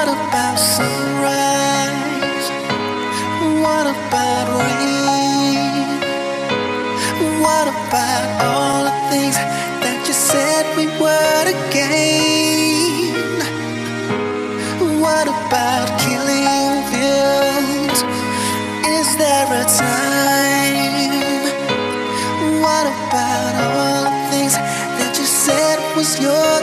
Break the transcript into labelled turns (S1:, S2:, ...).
S1: What about sunrise? What about rain? What about all the things that you said we would again? What about killing fields? Is there a time? What about all the things that you said was yours?